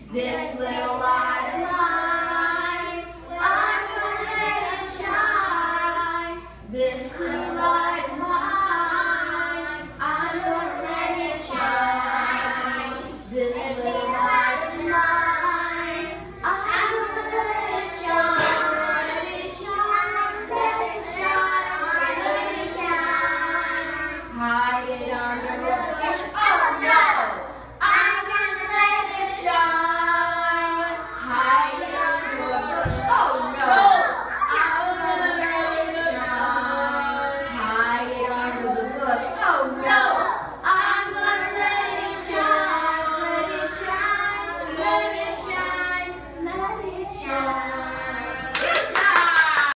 This little light of mine, I'm gonna let it shine. This little light of mine, I'm gonna let it shine. This little light of mine, I'm gonna let it shine. Let it shine, let it shine, let it shine. Hide it under a